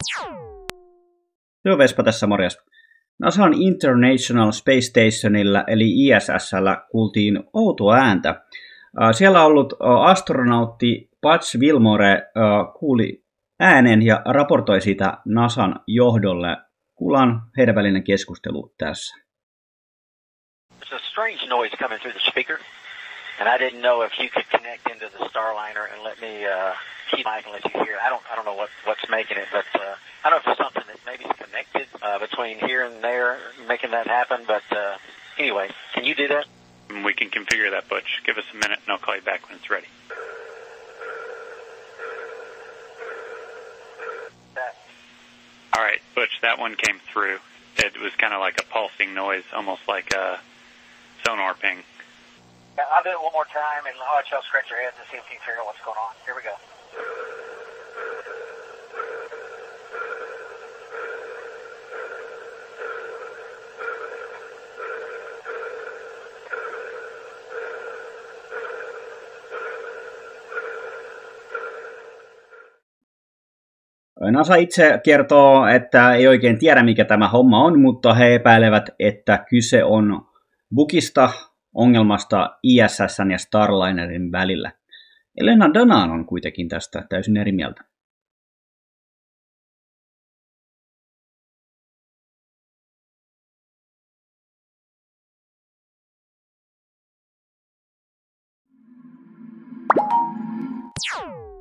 Joo, Vespa tässä, morjes. NASAn International Space Stationilla eli ISS:llä kuultiin outoa ääntä. Siellä ollut astronautti Buzz Wilmore kuuli äänen ja raportoi sitä NASAn johdolle. Kuullaan heidän välinen keskustelu tässä. There's a strange noise coming through the speaker, and I didn't know if you could connect into the Starliner and let me keep mic and let you hear. I don't know what's making it, but I don't know if it's something that maybe is connected between here and there, making that happen. But anyway, can you do that? We can configure that, Butch. Give us a minute, and I'll call you back when it's ready. All right, Butch, that one came through. It was kind of like a pulsing noise, almost like a sonar ping. Yeah, I'll do it one more time, and I'll let y'all scratch your heads and see if you can figure out what's going on. Here we go. NASA itse kertoo, että ei oikein tiedä, mikä tämä homma on, mutta he epäilevät, että kyse on bugista, ongelmasta ISS:n ja Starlinerin välillä. Elena Danaan on kuitenkin tästä täysin eri mieltä. Ciao.